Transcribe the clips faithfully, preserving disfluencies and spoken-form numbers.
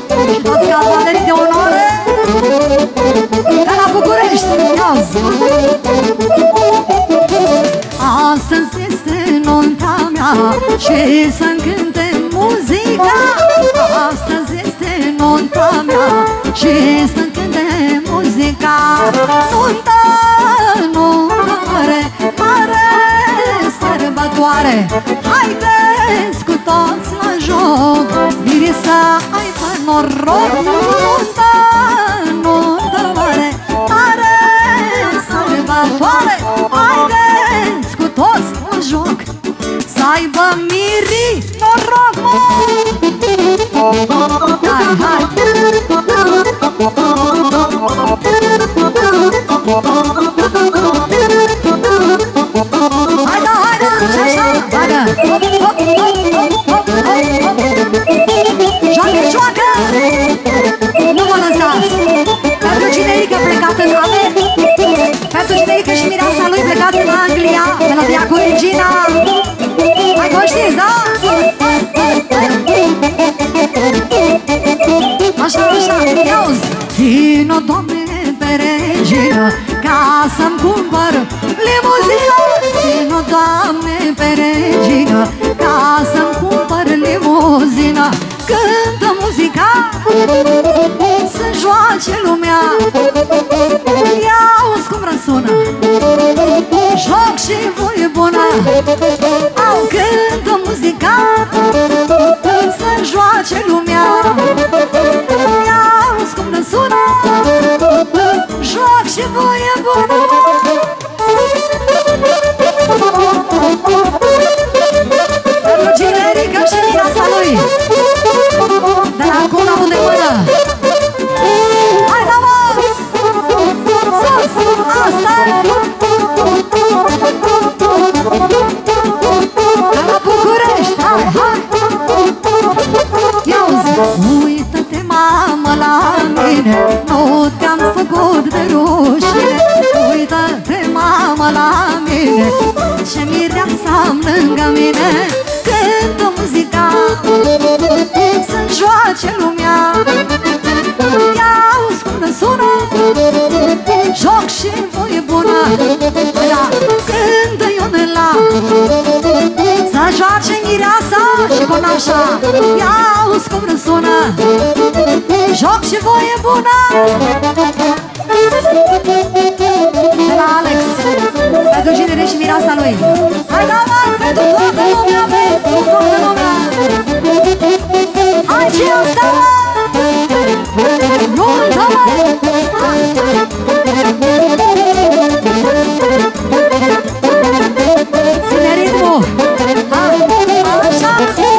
Și toți cavalerii de onoare de la București. Ia-zi! Astăzi este nunta mea și să-mi cânte muzica. Astăzi este nunta mea și să-mi cânte muzica. Nunta, nunta mare, mare sărbătoare. Haideți cu toți la joc, miri să aibă noroc. Nunta, nunta mare, mare sărbătoare. Haideți cu toți la joc, să aibă miri noroc, mă! Hai, hai! Hai, da, hai, da, așa, așa, hai, da! Joacă, joacă! Nu vă lăsați! Pentru cinerică plecat în America, pentru cinerică și mireasa lui plecat în Anglia, melodia cu Regina. Hai că o știți, da? Așa, așa, ia-uzi! Vino, Doamne, pe Regina, ca să-mi cumpăr limuzină. Vino, Doamne, pe Regina, ca să-mi cumpăr limuzină. Cântă muzica, să joace lumea. Ia-uzi cum răsună, joc și voie bună. Au, cântă muzica, să joace lumea. Ia-uzi cum răsună, joc și voie bună. Pentru Generica și mireasa lui, de la acum la unde mână. Hai, da, mă! Sus! Asta-i! De la București! Hai, hai! Ia-uzi! Uită-te, mamă, la mine, nu te-am făcut de rușine. Uită-te, mamă, la mine, ce mireasa-mi lângă mine. Cântă muzica, să-mi joace lumea. Ia-uzi cum răsună, joc și voie bună. Cântă Ionela, să joace mireasa și conașa. Ia-uzi cum răsună, joc și voie bună. De la Alex, pentru Genere și mireasa lui. Hai, da, mă, pentru toată lumea, pentru toată lumea. Hai, ce asta, mă? Nu, da, mă! Ține ritmul! Hai, așa!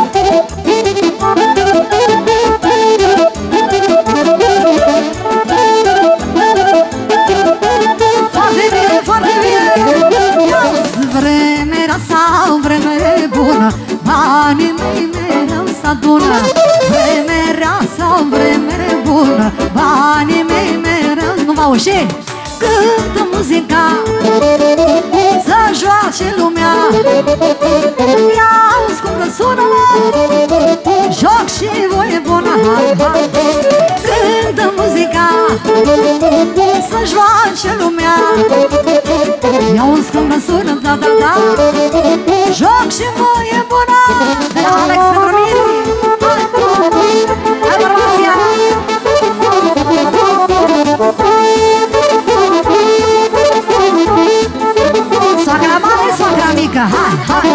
Foarte bine, foarte bine! Vreme era sau vreme bună, banii mei mereu s-adună. Vreme era sau vreme bună, banii mei mereu... Nu vă auzi? Cântă muzica, să joace lumea. Ia-uzi cum răsună, joc și voie bună. Cântă muzica, să joace lumea. Ia-uzi cum răsună, da, da, da, joc și voie bună. De la Alex pentru mine. Hai, bărbația! Soacra mare, soacra mică, hai, hai!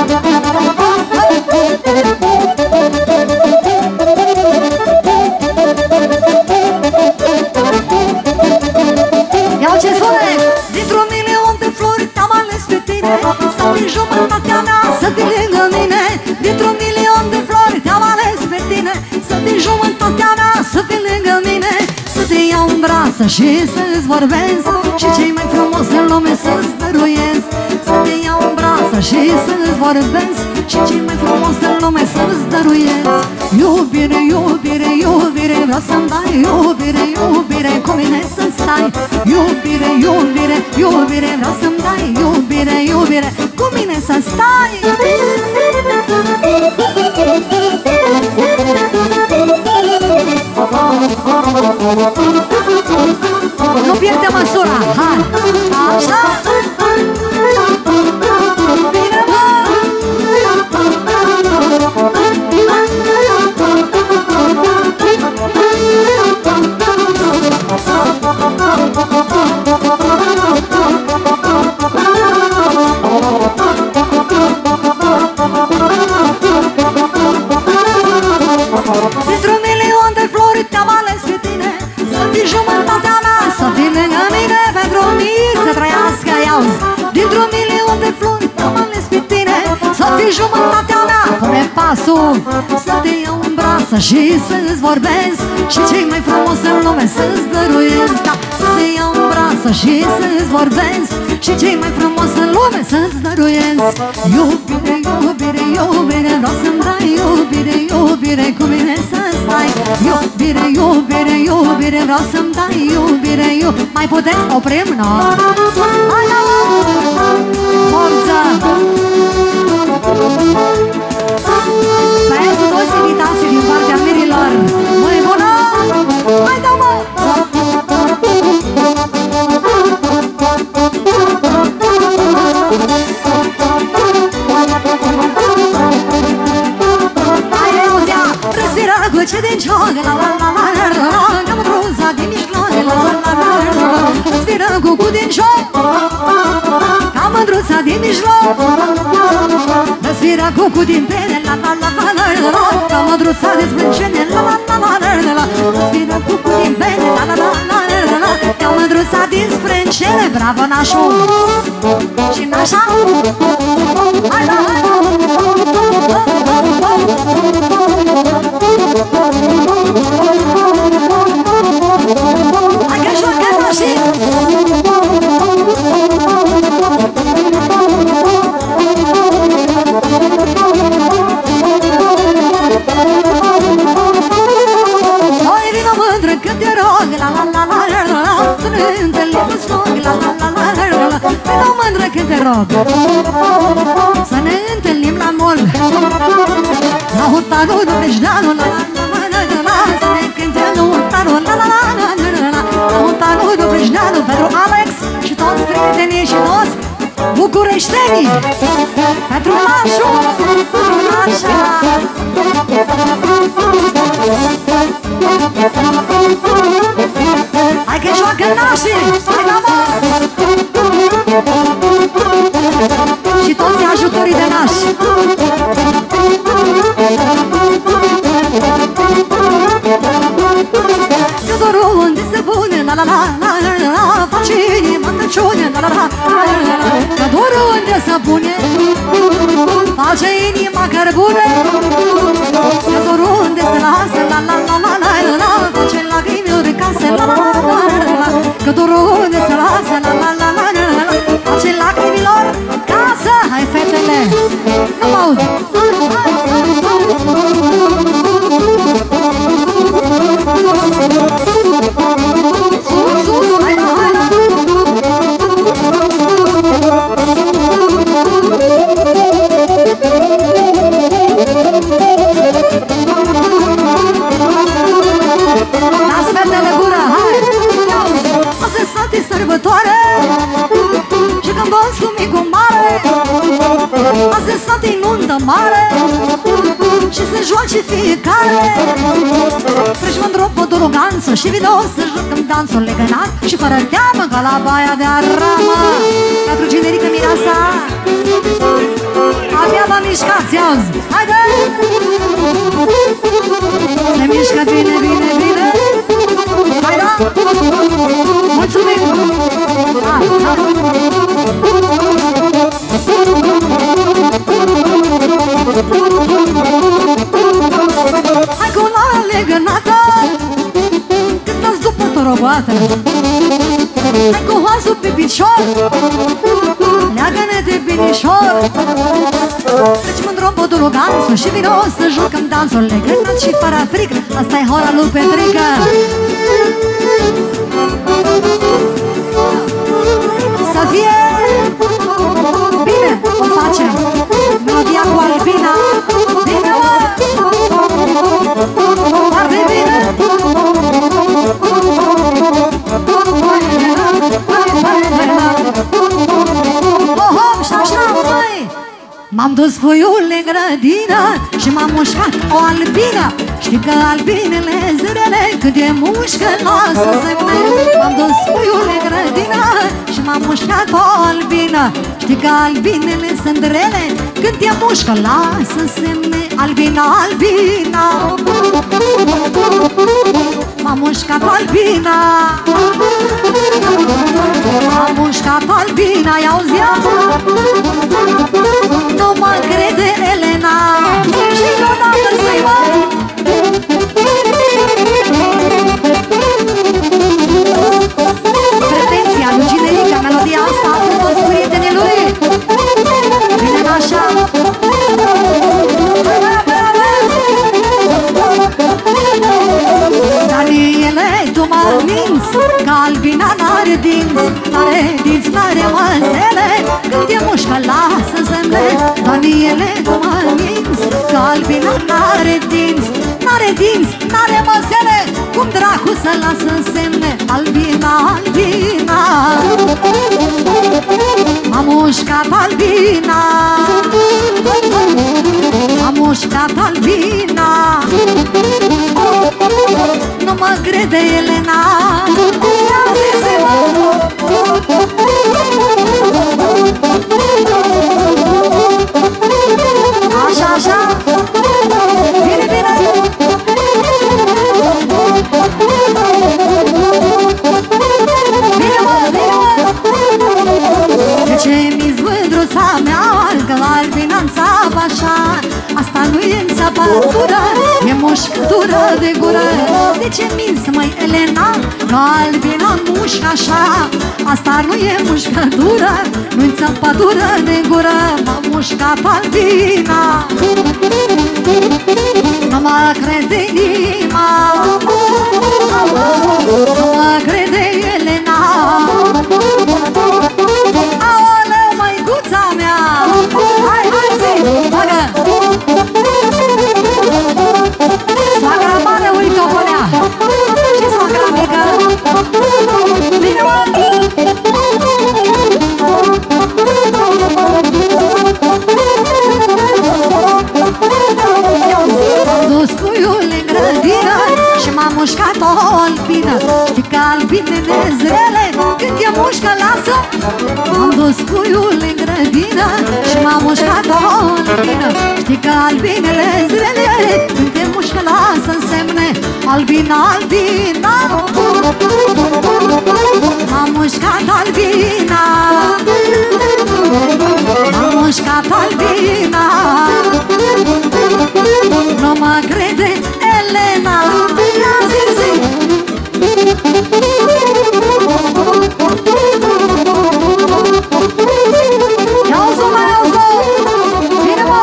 Iau ce spune! Dintr-un milion de flori te-am ales pe tine, să fii jumătatea mea, să fii lângă mine. Dintr-un milion de flori te-am ales pe tine, să fii jumătatea mea, să fii lângă mine. Să te iau în brață și să-ți vorbesc, și cei mai frumos în lume să-ți dăruiesc. Să te iau în brață și să-ți vorbesc, și cei mai frumos în lume să-ți dăruiesc. Iubire, iubire, iubire, vreau să-mi dai. Iubire, iubire, cu mine să stai. Iubire, iubire, iubire, vreau să-mi dai. Iubire, iubire, cu mine să stai. Oh, Nu pierde măsura, hai! Așa! Bine, mă! Dintr-un milion de flori te-am ales pe tine, să fii jumătatea mea, să fii lângă mine, pentru mine să trăiască, iauzi. Dintr-un milion de flori te-am ales pe tine, să fii jumătatea mea, pune pasul, să te iau în brață și să-ți vorbesc, și cei mai frumos în lume să-ți dăruiesc. Da, să te iau în brață și să-ți vorbesc, și cei mai frumos în lume să-ți dăruiesc. Iubire, iubire, iubire, vreau să-mi dai iubire, iubire, cu mine să stai. Iubire, iubire, iubire, vreau să-mi dai iubire, iubire. Mai puteți oprim? No? Hai, da, forță! Pentru toți invitații din partea mirilor, măi bună! Hai, da, mă! Cu ce din joc, la la la la la la la, cam roza din mijloc, la la la la la la, respiră cu cu din joc, cam mândruța din mijloc, respiră cu cu din pene, la la la la la la, cam mândruța de sprâncene, la la la la la la, respiră cu cu din pene, la la la la la la, cam mândruța din sprâncene, bravo nașul, și nașa, hai la hai, hai că joacă nașii! Noi vină mândră că te rog, la la la la la la, să ne întâlnim în slog, la la la la la la, vină mândră că te rog, să ne întâlnim la mol, la hotarul de Brejdeanu, la la la la la la, să ne cântăm la hotarul, la la la la la la, la hotarul de Brejdeanu, pentru Alex și toți prietenii și toți bucureștenii, pentru Mașu, așa. Hai că joacă nașii, hai la mă! Și toți ajutorii de nași. Teodorul unde se pune, la la la la la la, face inima tăciune, la la la la la la. Teodorul unde se pune, face inima cărbune. Teodorul unde se lasă, la la la la la la, face lacrimile case, la la la la la. Teodorul unde se lasă, la la la la la, face lacrimilor casă. Hai fetele, nu mă aud. Sus, sus, hai la, hai la. Las fetele gură, hai! Astăzi sunt sărbătoare și când vă cu micul mare, astăzi sunt nuntă mare și se joace fiecare. Treci mândru poduruganță și vino să jucăm dansul legănat și fără teamă ca la baia de aramă. Pentru generică mireasa, abia vă mișcați, auzi! Haide! Se mișcă bine, bine, bine! Hai, da! Mulțumim! Hai, hai! Hai cu la legănată, cântați după torobată. Hai cu hoasul pe picior, leagă-ne de binișor. Treci mândru-n poduruganțul și vino să jucăm dansul legănat și fără frică. Asta-i hora lui Petrică. Să fie bine, o facem melodia cu Albina. Bine, mă! Foarte bine! grădină și m-a mușcat o albină. Știi că albinele zrele când e mușcă lasă semne. M-am dus puiul în grădină și m-a mușcat o albină. Știi că albinele sunt rele când e mușcă lasă semne. Albina, albina, m-a mușcat albina. M-a mușcat albina, i-auzia? Nu mă crede Elena. Și odată să-i mă. Pretenția lui Ginerica, melodia asta pentru toți prietenii lui. Vine așa. Daniele, tu mă minți că albina n-are dinți. N-are dinți, n-are măsele când e mușcă lasă semne. Daniele, tu mă minți că albina n-are dinți. N-are dinți, n-are măsele, cum dracu să lasă semne. Albina, albina, m-a mușcat albina. M-a mușcat albina. Nu mă crede Elena. Așa, așa. Bine, bine. Bine, mă, bine, mă. De ce mi-s vândruța mea că la albina-n țap așa? Asta nu e înțapătură, e mușcătură de gură. De ce minți, măi, Elena, că albina-n mușcă așa? Asta nu e mușcătură, nu-i înțapătură de gură. M-a mușcat albina. Nu mă crede inima. Nu mă crede Elena. Aoleu, măicuța mea. Hai, hai, zi, bagă. Soacra mare, uite-o pe ea. Și soacra mică. Bine, mă. M-am dus puiul în grădină și m-a mușcat o albină. Știi că albinele zrele când e mușcă lasă. M-am dus puiul în grădină și m-a mușcat o albină. Știi că albinele zrele când e mușcă lasă semne. Albina, albina, m-a mușcat albina. M-a mușcat albina. Nu mă crede Elena. Ia zi, zi. Ia-o-ți-o, mă, ia-o-ți-o. Bine, mă.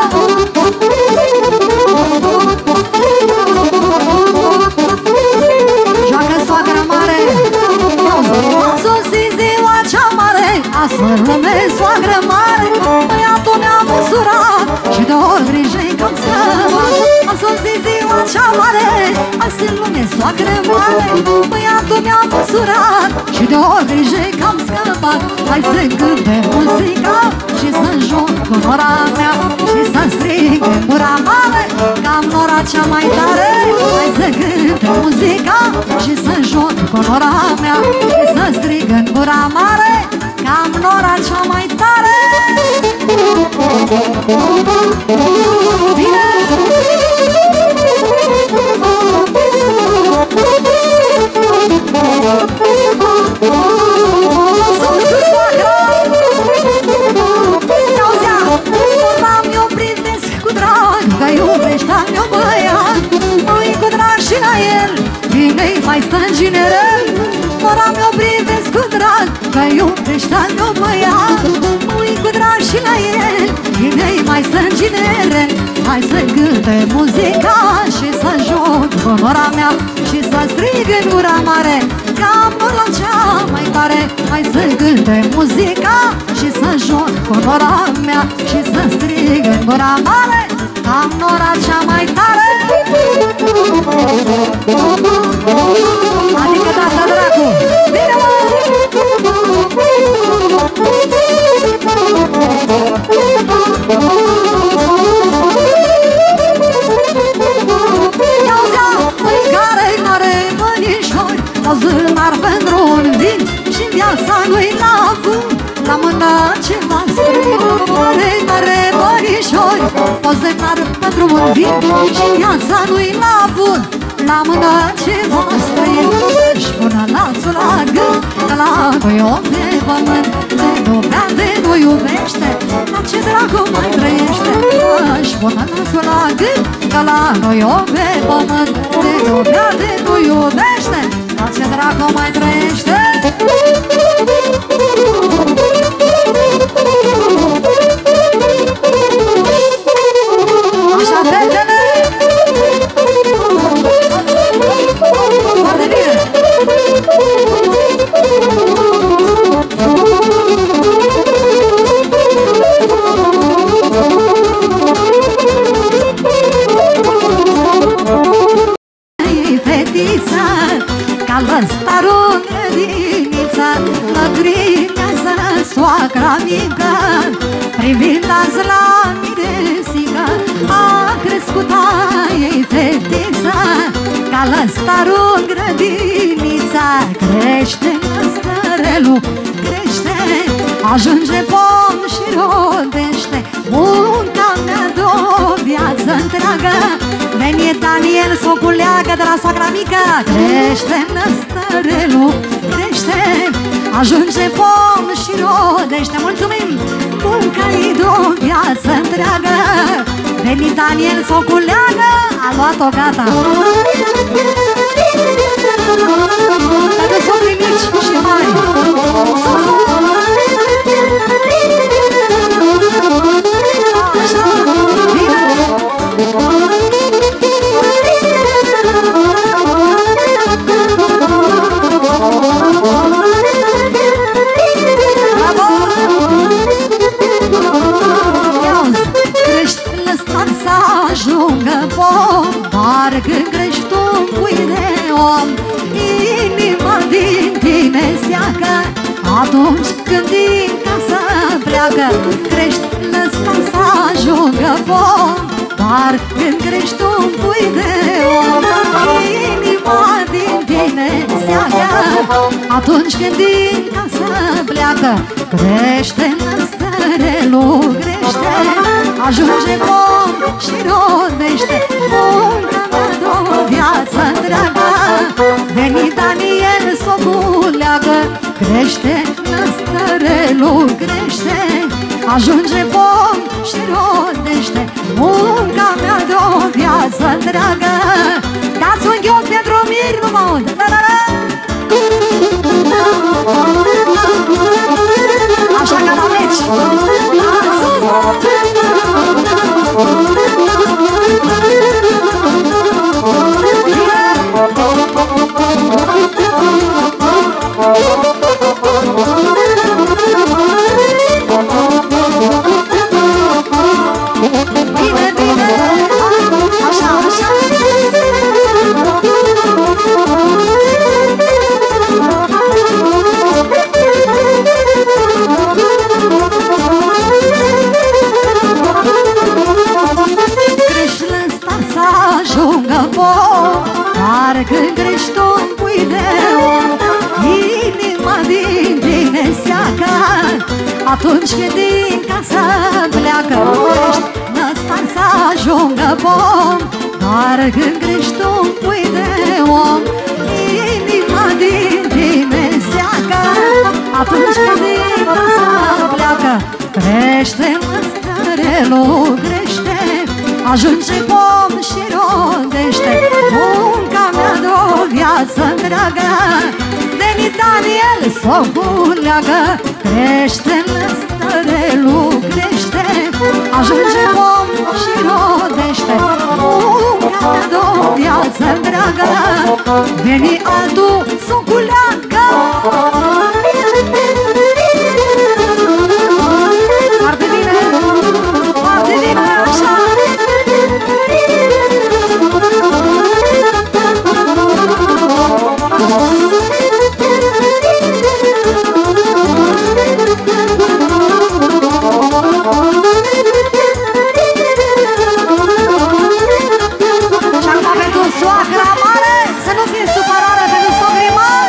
Joacă soacră mare. Ia-o-ți-o. A sosit ziua cea mare, asta lume soacră mare. Băiatul mi-a măsurat și de ori grijă-i că-mi scăpat. A sosit ziua cea mare, azi în lume soacră mare. Băiatul mi-a măsurat și de ori grijă-i că-mi scăpat. Hai să cânte muzica și să joc cu nora mea și să strig în gura mare că am nora cea mai tare. Hai să cânte muzica și să joc cu nora mea și să strig în gura mare că am nora cea mai tare. Bine! Sus cu soacră! Ia-o-zi-a! Vorba mi-o privesc cu drag, că iubești al meu băiat. Mă-i cu drag și la el, bine-i mai stă în ginerel. Vorba mi-o privesc cu drag, că iubești al meu băiat. Mă-i cu drag și la el, bine-i mai stă în ginerel. Hai să cânte muzica și să joc cu nora mea și să strig în gura mare că am nora cea mai tare. Hai să cânte muzica și să joc cu nora mea și să strig în gura mare că am nora cea mai tare. Adică data dracu. Bine, mă! Pozânar pentru un vin și viața nu-i la avânt. La mână ceva străin, mare, mare bărișori. Pozânar pentru un vin și viața nu-i la avânt. La mână ceva străin, își pună lațul la gând, că la noi om de pământ, de nu bea, de nu iubește, la ce dracu mai trăiește. Își pună lațul la gând, că la noi om de pământ, de nu bea, de nu iubește, la ce dracu mai trăiește. Așa, fetele! Foarte bine! Fetița, ca lăstarul în grădiniță, lăgrimează soacra mică, privind azi la miresică. A crescut a ei fetița, ca lăstarul în grădiniță. Crește năstărelul, crește, ajunge pom și rodește. Munca mea de-o viață întreagă, veni Daniel s-o culeagă de la soacra mică. Crește năstărelul, crește, ajunge pom și rodește. Mulțumim! Munca-i de-o viață întreagă, veni Daniel s-o culeagă, a luat-o gata. Dacă s-o mici și mari, așa, bine! Bravo! Ia-uzi, crești lăsat să ajungă pom, dar când crești tu un pui de om, inima din tine seacă. Atunci când din casă pleacă, crești lăsat să ajungă pom, dar când crești tu un pui de om, inima din tine seacă. Atunci când din casă pleacă, crește năstărelul, crește, ajunge pom și rodește. Munca mea de-o viață întreagă, veni Daniel s-o culeagă. Crește năstărelul, crește, ajunge pom și rodește. Munca mea de-o viață întreagă. Dați un ghiot pentru miri, nu mă aud. Așa ca la meci. Bine, bine, așa, așa. Crești lăstar să ajungă pom, dar când crești tu un pui de om, inima din tine seacă. Atunci când din casă pleacă, crești lăstar să ajungă pom, dar când crești tu un pui de om, inima din tine seacă. Atunci când din casă pleacă, crește năstărelul, crește, ajunge pom și rodește. Munca mea de-o viață întreagă, veni Daniel s-o culeagă. Crește năstărelul, crește, ajunge pom și rodește. Munca mea de-o viață întreagă, veni altul s-o culeagă. Foarte bine, foarte bine, așa. Și acum pentru soacra mare, să nu fie supărare pentru socrii mari.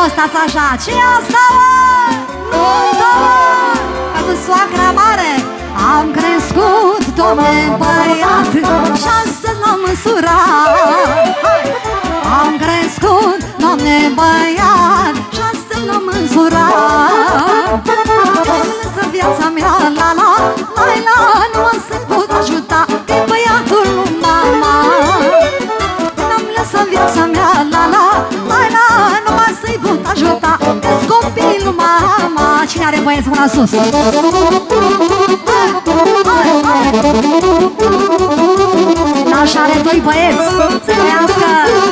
stați așa. Ce-i asta, mă? Nuntă, mă! Pentru soacra mare am crescut, domne băiat, și astăzi l-am însurat. Am crescut, domne băiat, și astăzi l-am însurat. Lăsă viața mea, la la, la la, nu mă să pot ajuta, că băiatul lui mama. N-am lăsat viața mea, la la, la la, nu mă să-i pot ajuta, că-s copilul mama. Cine are băieți, mâna sus? N-așa are doi băieți, să trăiască.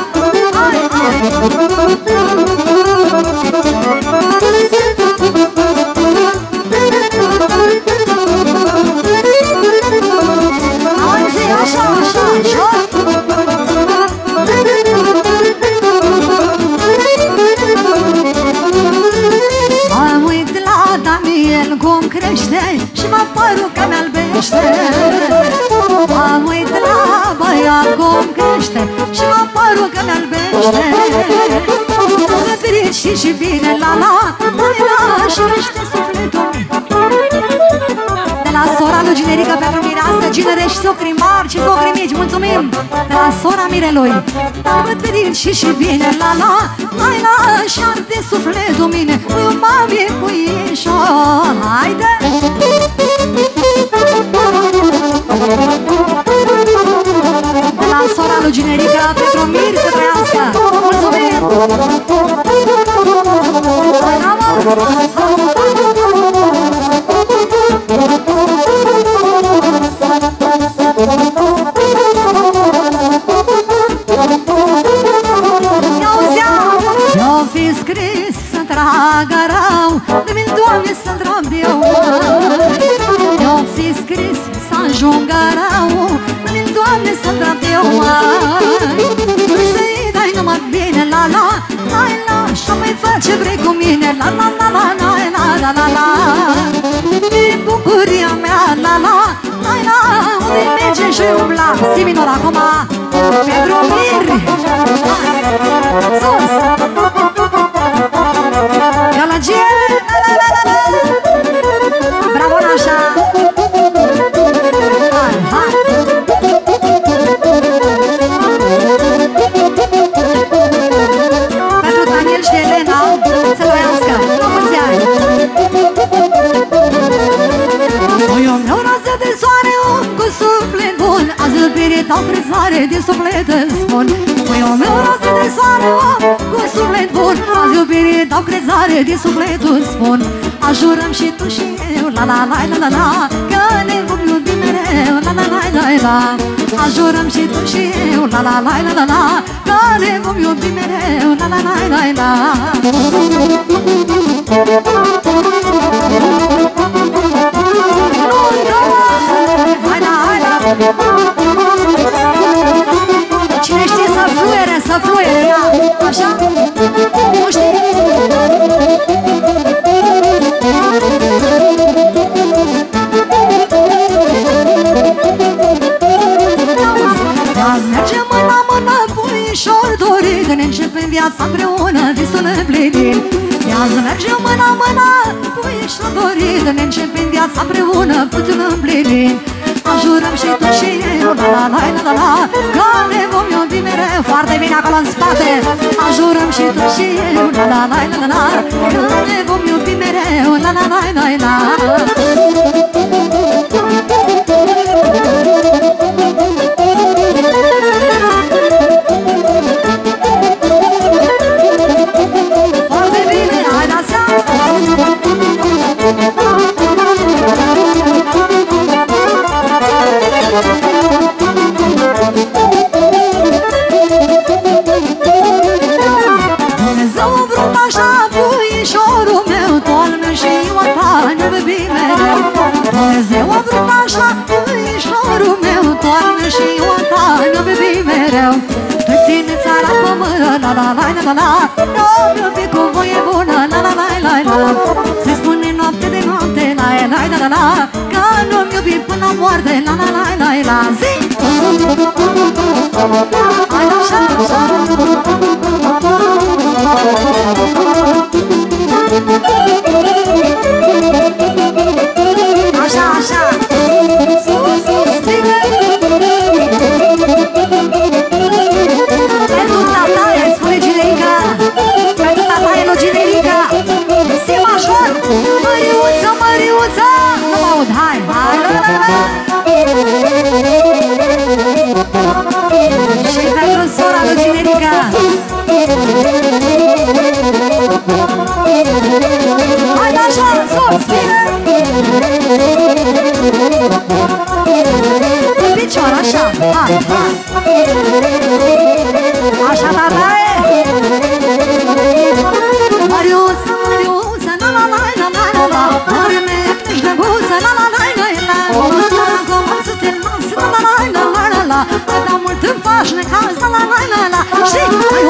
Auzi, așa, așa, așa. Mă uit la Daniel cum crește și mă părul că mi-albește. Mă uit la băiat cum crește și mă părul că mi-albește. Fericit și bine, la la, la la, și crește sufletul. De la sora lui Ginerică pentru mireasă, Ginere și socrii mari și socrii mici, mulțumim! De la sora Mirelui, dar văd fericit și bine, la la, la la, și arde sufletul mine, pui o mami, puișor, haide! De la sora lui Ginerică pentru mir să trăiască, mulțumim! Eu fi scris să tragă rău, de mil Doamne să întreb eu. Eu fi scris să ajungă rău, de mil Doamne să întreb eu. Să-i dai numai bine, la la, la la, și mai fă ce vrei cu mine, la la la la la la la la la. E bucuria mea, la la, la la, unde merge și umbla, si minor acum, Pedro Mir. Sus! Gălăgie! Bravo, Nașa! Hai, hai! Pentru Daniel și Elena să trăiască! La mulți ani! Păi o meu rază de soare, om cu suflet bun, azi iubire dau crezare de suflet îți spun. Păi o meu rază de soare, om cu suflet bun, azi iubire dau crezare de suflet îți spun. Ajurăm și tu și eu, la la la la la la, că ne vom iubi mereu, la la la la la. Ajurăm și tu și eu, la la la la la la, că ne vom iubi mereu, la la la la la. Hai la, hai la! Cine știe să fluiere, să fluiere, da? Așa? Nu știi? Azi mergem mână-mână, puișor dorit, ne începem viața împreună, visul împlinit. Azi mergem mână-mână, puișor dorit, ne începem viața împreună, puțin împlinit. Ajurăm și tu și eu, la la la la la la, că ne vom iubi mereu, foarte bine acolo în spate. Ajurăm și tu și eu, la la la la la la, că ne vom iubi mereu, la la la la la. Foarte bine, hai la seama! Dumnezeu a vrut așa, puișorul meu, toamnă și ioata ne iubi mereu. Dumnezeu a vrut așa, puișorul meu, toamnă și ioata ne iubi mereu. Tu ține țara pe mână, la la la la la la, n-am iubit cu voie bună, la la la la la. Se spune noapte de noapte, la la la la la, că nu-am iubit până la moarte, la la la la la. Zi! Hai așa, așa!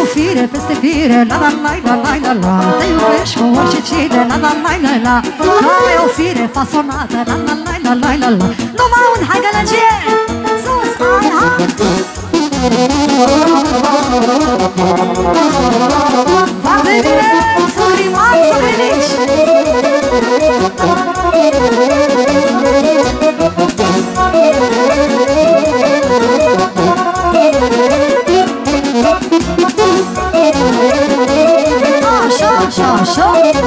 fire peste fire, la la la la la la la. Te iubești cu orice cine, la la la la la. Ai o fire fasonată, la la la la la la la. Numai un hai gălăgie, sus, hai, hai. Foarte bine, sucrimari, sucrinici. Așa, așa, așa.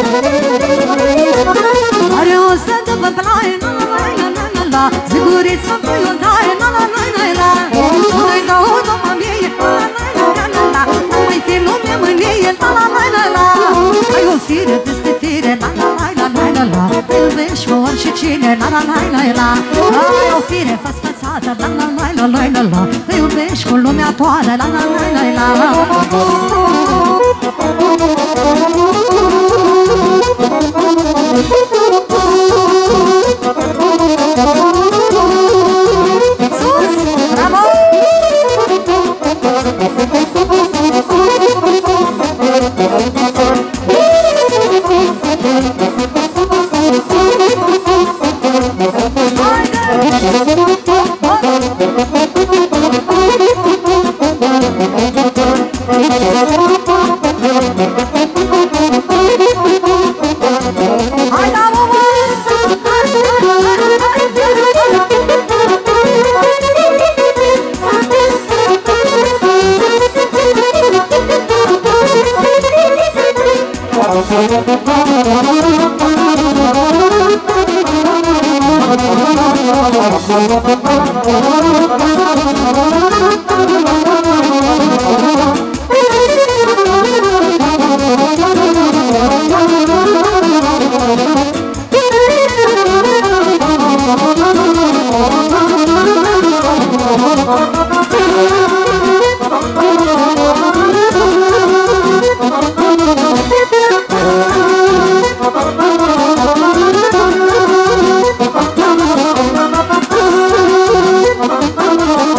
Are o sădă pe plaie, la la la la la la. Ziguriță pe iuntaie, la la la la la. Nu-i dau după mie, la la la la la la. Nu mai fi lume mânie, la la la la la. Ai o fire peste fire, la la la la la la la. Te iubești cu orice cine, la la la la la. Ai o fire făsfățată, la la la la la la la. Te iubești cu lumea toată, la la la la la. Sus, bravo! Hai, da, mă, mă!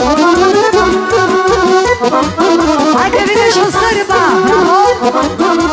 Hai că vine și o sărba! Bravo!